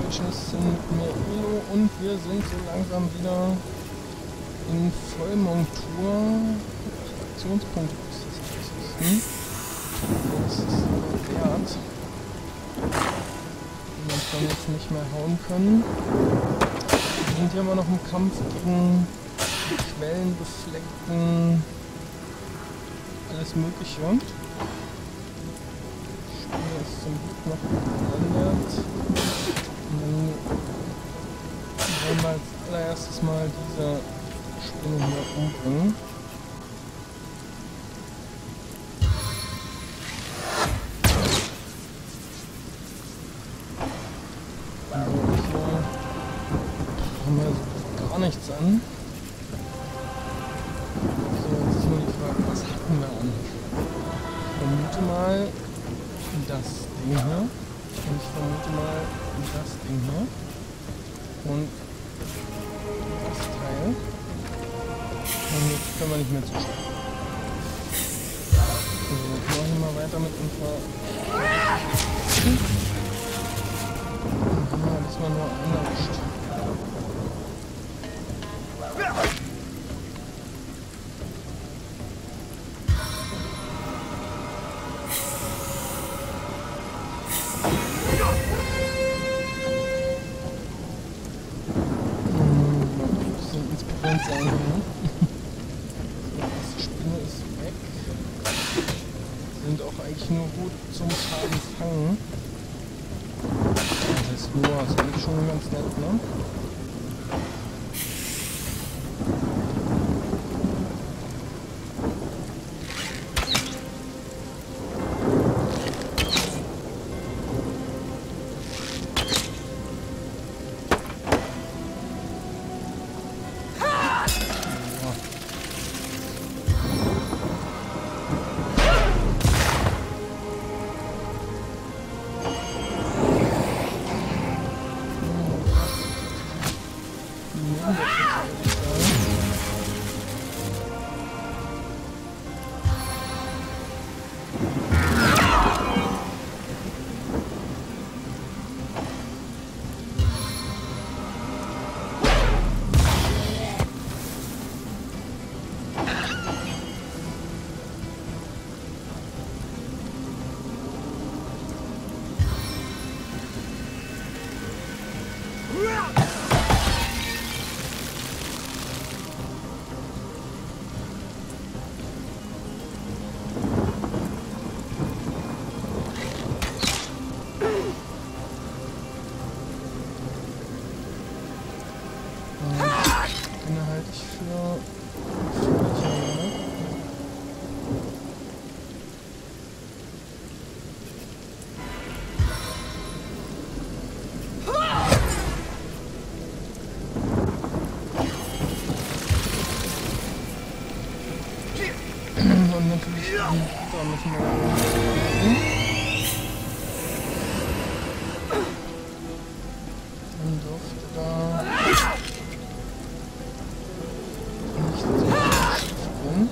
Deutschens sind mit mir Elo und wir sind so langsam wieder in Vollmontur. Aktionspunkte ist das ausrüsten. Das ist wert. Die uns dann jetzt nicht mehr hauen können. Wir sind hier immer noch im Kampf gegen quellenbefleckten alles Mögliche. Spiel ist zum Glück noch geblendet. Und dann wollen wir als allererstes mal diese Spinne hier umbringen. Also hier haben wir so gar nichts an. So, jetzt ist nur die Frage, was hatten wir an? Ich vermute mal das Ding hier. Und ich vermute mal das Ding hier. Und das Teil. Und jetzt können wir nicht mehr zuschauen. So, jetzt machen wir mal weiter mit unserer... Dann haben wir diesmal nur einen erwischt. Sein hier. So, die Spinne ist weg. Sind auch eigentlich nur gut zum Schaden fangen. Das heißt nur, ist eigentlich schon ganz nett, ne? Und natürlich da müssen wir dann dürfte da nicht so viel Schiff drin.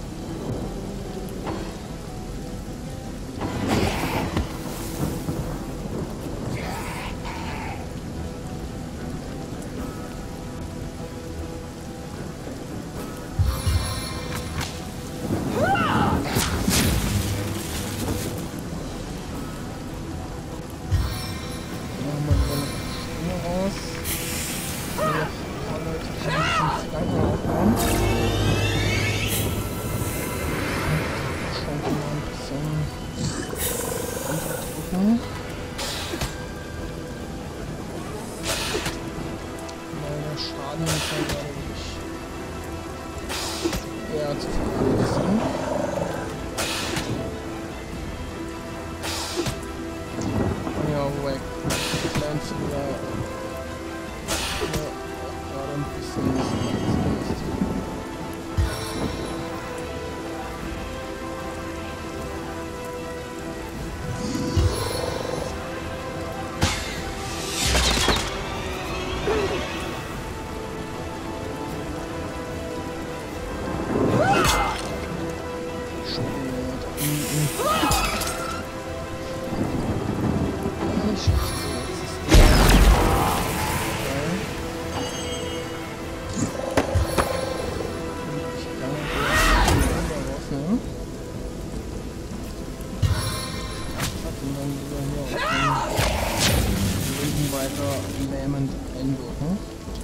Schaden ist ja gerade wirklich eher zu vernachlässigen. Ja, wobei Kleinfehler gerade ein bisschen und dann wieder hier auf den Linken weiter lähmend einwirken.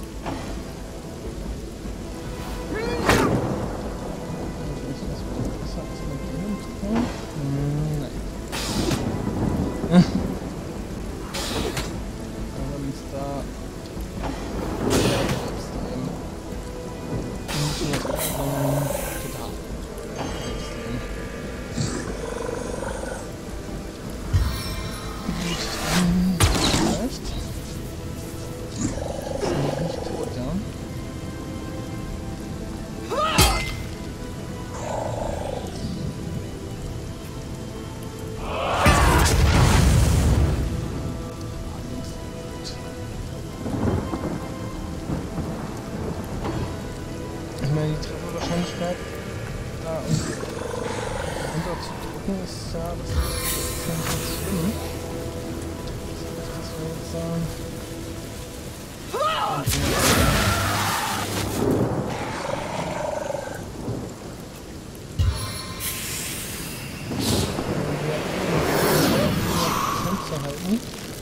Die Trefferwahrscheinlichkeit da runter zu drücken ist ja, das ist ja nicht so schlimm. Das wir jetzt sagen. Zu halten.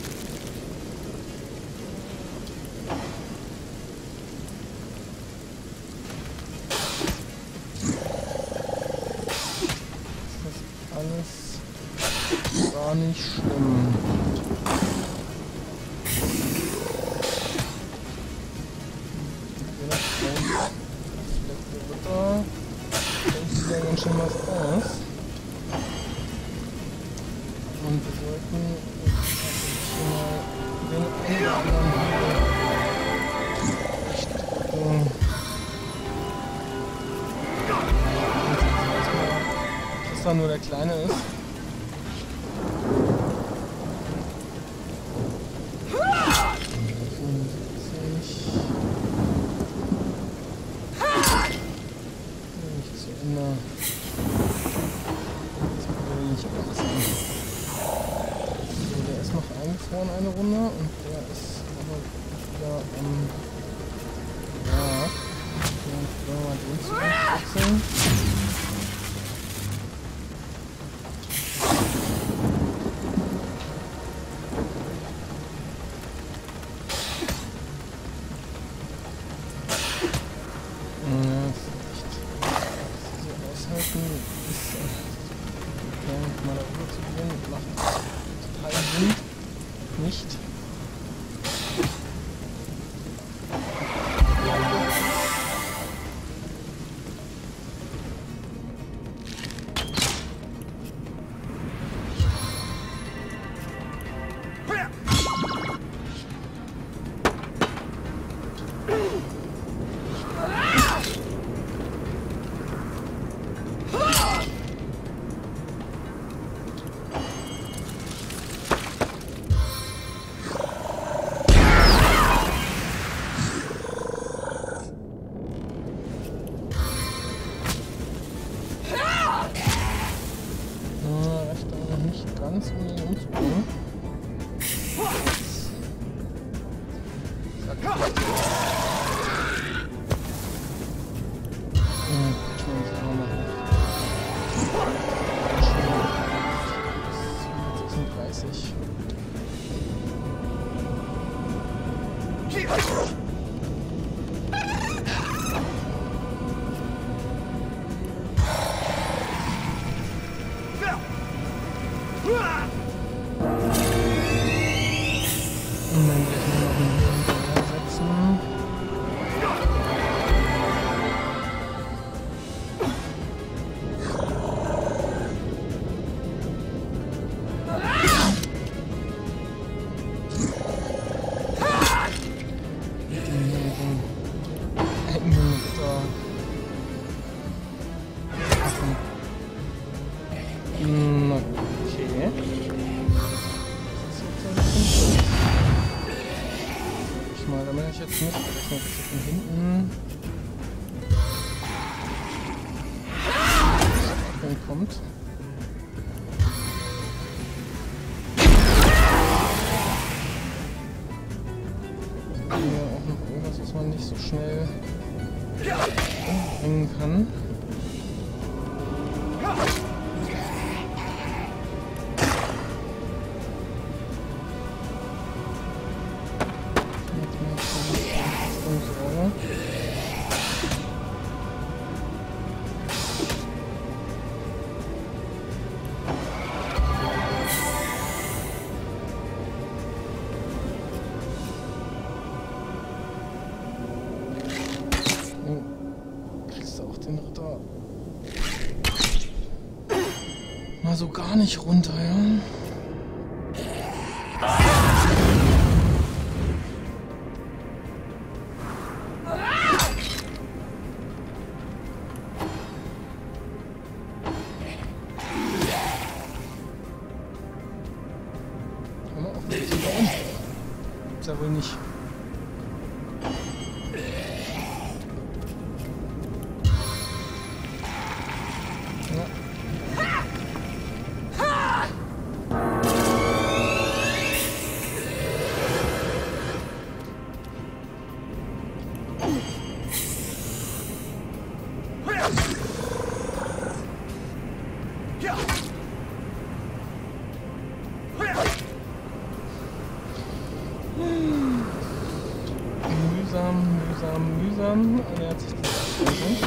Alles gar nicht schlimm. Da sieht ja ganz schön was aus. Und wir sollten schon mal den einen oder anderen echt drücken. Dass da nur der Kleine ist. Eine Runde und der ist aber wieder am Berg. Und wenn wir mal den zurückwechseln. Ja, das ist echt so aushalten, ist mal da rüber zu gehen, macht total Sinn. Nicht. Ganz um ihn umzubringen. Und dann gleich noch einen setzen. Damit habe ich jetzt nicht gerechnet, dass ich von hinten kommt. Hier auch noch irgendwas, was man nicht so schnell umbringen kann. so gar nicht runter, ja? Hör mal auf mit diesem Baum. Ist ja wohl nicht. Mühsam ernährt sich das Abschneiden.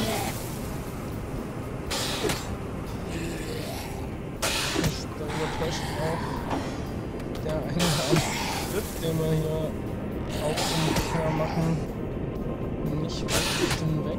Da übertäuscht auch der eine Schritt, den wir hier auf dem Gegner machen, nicht wirklich hinweg.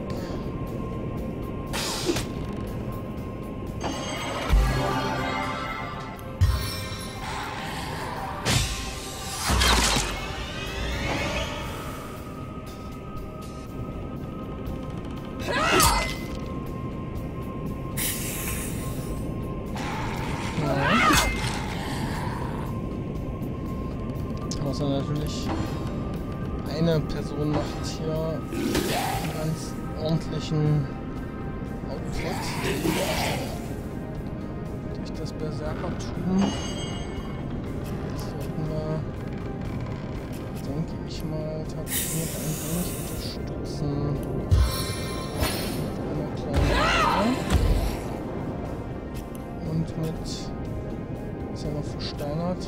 Außer natürlich eine Person macht hier einen ganz ordentlichen Output durch das Berserkertum. Das sollten wir, denke ich mal, tatsächlich noch ein wenig unterstützen. Mit einer kleinen Ecke. Und mit, ist ja noch versteinert.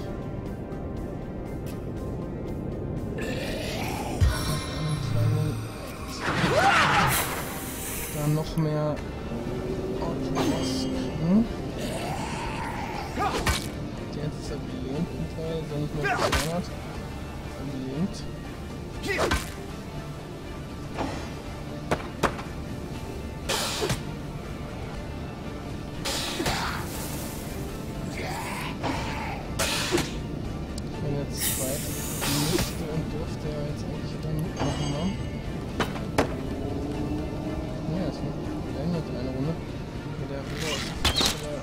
Da noch mehr Outlaws kriegen. Der ist ja gelähmt ein Teil, ist ja nicht mehr versteinert. Ist ja gelähmt. Wenn jetzt zwei müsste und dürfte er jetzt eigentlich wieder mitmachen, ne? Ja, es beendet eine Runde. Mit der Ruhe ist aber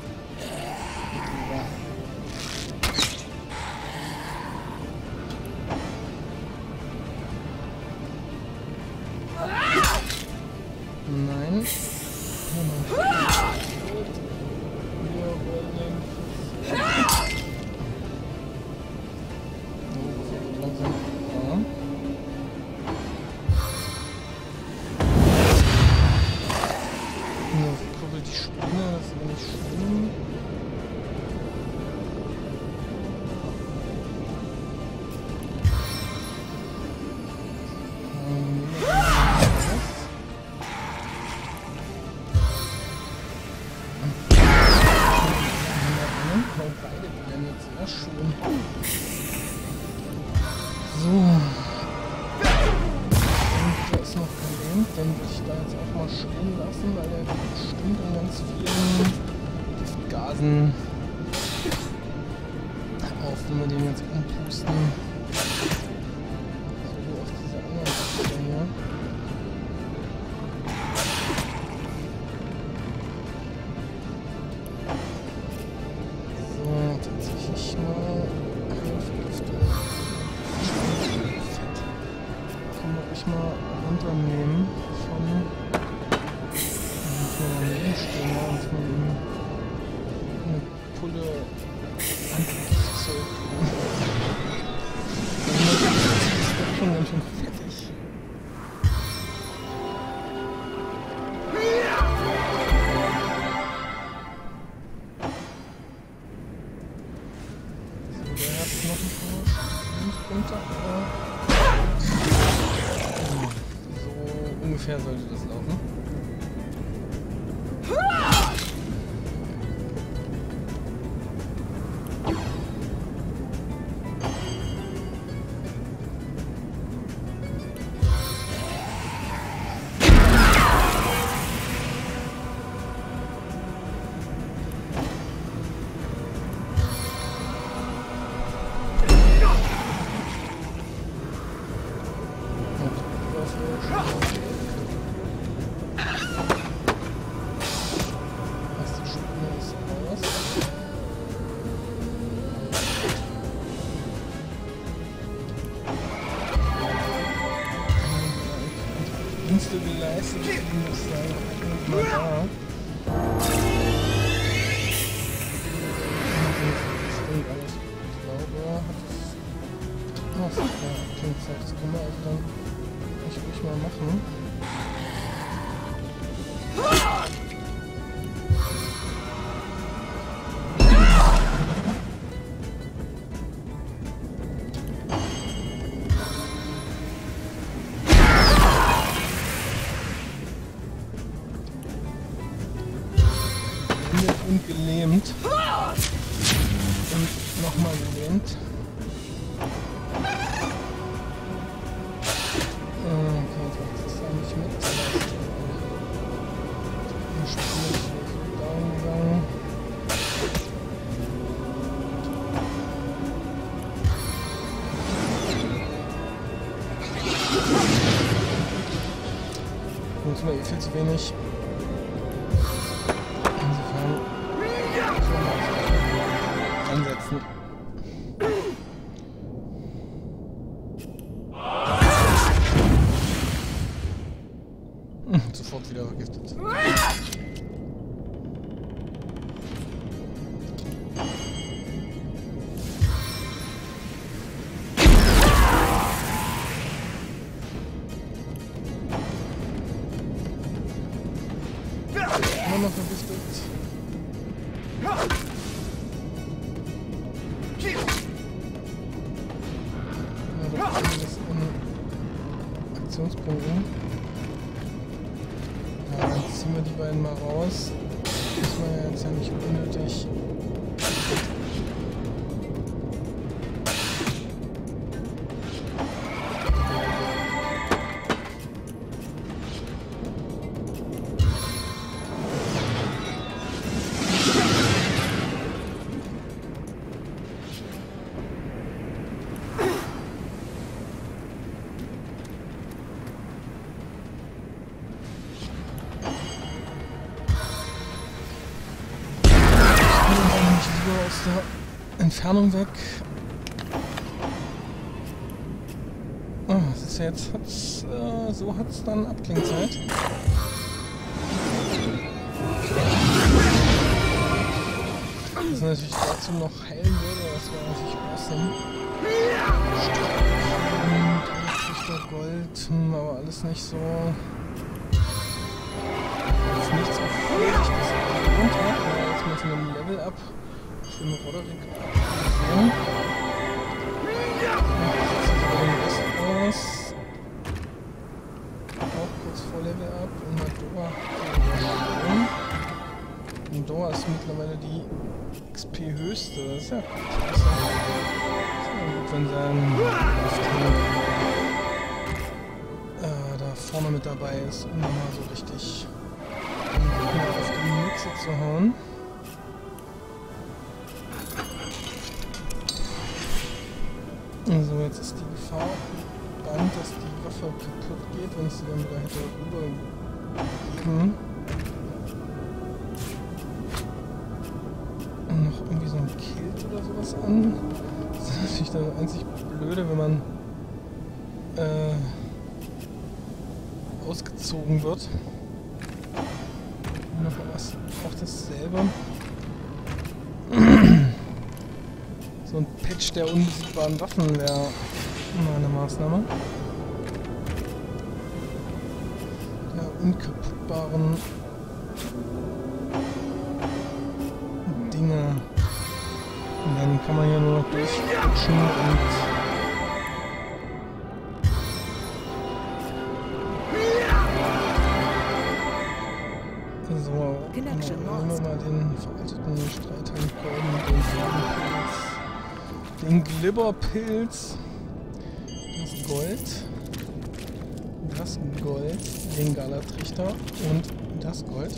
nein. Wir wollen langsam fahren. Kurbelt die Spinne, das ist aber nicht schlimm. Beide blendet sehr schön. So. Der ist noch gelähmt, den würde ich da jetzt auch mal stehen lassen, weil der bestimmt in ganz vielen Giftgasen auf, wenn wir den jetzt umpusten. So wie auf diese anderen Sachen hier. So, tatsächlich mal Vergiftung. Fett. Können wir ruhig mal runternehmen von daneben stehen, ja, und von ihm eine Pulle Antigiftzeug. Das ist schon ganz schön fettig. So, der hat noch ein paar Punkte, aber so ungefähr sollte das laufen. Dienste geleistet, ich muss sagen, mal da. Das klingt alles gut. Ich glaube, hat es... Oh, super, Abklingzeit, das können wir also dann nicht ruhig mal machen. Und gelähmt. Und nochmal gelähmt. Okay, jetzt macht das da nicht mit. Ein Spiel ist so down gegangen. Jetzt mal viel zu wenig. Ansetzen. Sofort wieder vergiftet. Immer noch vergiftet. Aktionspunkten. Ja, dann ziehen wir die beiden mal raus. Das war ja jetzt ja nicht unnötig. Aus der Entfernung weg. Oh, das ist ja jetzt, so hat es dann Abklingzeit. Das natürlich dazu noch heilen würde, das wäre natürlich awesome. Trichter Gold, aber alles nicht so. Jetzt nichts auf Vorsicht, das runter, jetzt mit einem Level up. Den Roderick abgesehen. Das sieht den Rest aus. Auch kurz vor Level up und Madora. Madora ist mittlerweile die XP höchste. Das ist ja gut. Das ist ja gut, wenn sein da vorne mit dabei ist, um nochmal so richtig auf die Mütze zu hauen. So, jetzt ist die Gefahr bekannt, dass die Waffe kaputt geht, wenn ich sie dann wieder hätte rübergeben. Und noch irgendwie so ein Kilt oder sowas an. Das ist natürlich dann einzig blöde, wenn man ausgezogen wird. Und noch was, auch dasselbe. So ein Patch der unbesiegbaren Waffen wäre eine Maßnahme. Der unkaputtbaren Dinge. Und dann kann man hier nur noch durchrutschen und so, nehmen wir mal den veralteten Streithelm Golden mit den Farbenpilz. Den Glibberpilz, das Gold, den Galatrichter und das Gold.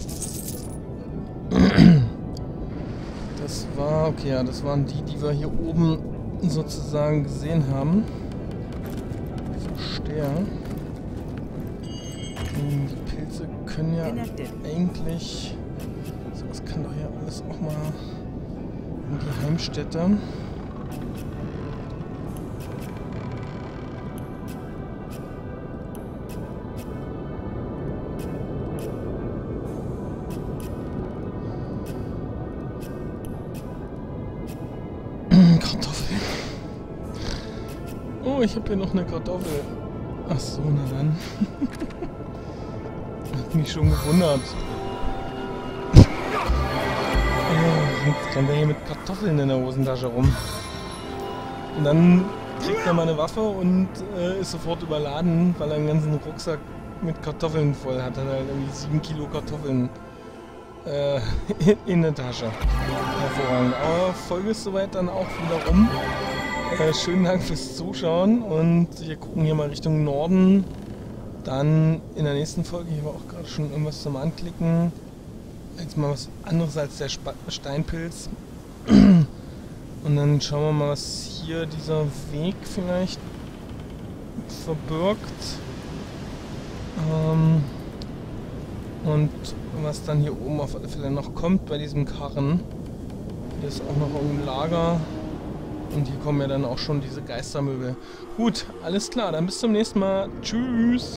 Das war, okay, ja, das waren die wir hier oben sozusagen gesehen haben. Verstehe. Die Pilze können ja eigentlich, so, das kann doch ja alles auch mal in die Heimstätte. ich habe hier noch eine Kartoffel. Ach so, na dann. Hat mich schon gewundert. Jetzt rennt er hier mit Kartoffeln in der Hosentasche rum. Und dann kriegt er mal eine Waffe und ist sofort überladen, weil er einen ganzen Rucksack mit Kartoffeln voll hat. Er hat halt irgendwie 7 Kilo Kartoffeln in der Tasche. Hervorragend. Aber Folge ist soweit dann auch wieder rum. Schönen Dank fürs Zuschauen und wir gucken hier mal Richtung Norden. Dann in der nächsten Folge, hier war auch gerade schon irgendwas zum Anklicken. Jetzt mal was anderes als der Steinpilz. Und dann schauen wir mal, was hier dieser Weg vielleicht verbirgt. Und was dann hier oben auf alle Fälle noch kommt bei diesem Karren. Hier ist auch noch ein Lager. Und hier kommen ja dann auch schon diese Geistermöbel. Gut, alles klar, dann bis zum nächsten Mal. Tschüss!